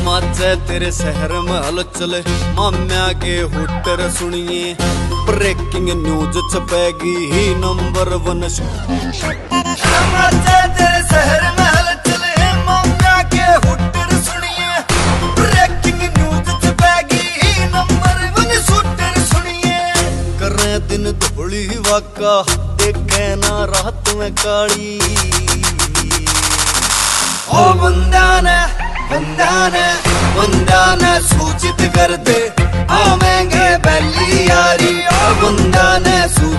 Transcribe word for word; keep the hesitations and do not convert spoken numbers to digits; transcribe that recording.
माचे तेरे शहर में हलचल, माम्या के हुटर सुनिए, ब्रेकिंग न्यूज छपेगी ही नंबर वन। माचे तेरे शहर में हलचल, माम्या के हुटर सुनिए, ब्रेकिंग न्यूज छपेगी ही नंबर वन शूटर सुनिए। करे दिन धोली वाका, देखे ना रात में काली। ओ बंदा ने बंदा ने बंदा ने सूचित कर दे, आवेंगे पहली यारी। ओ बंदा ने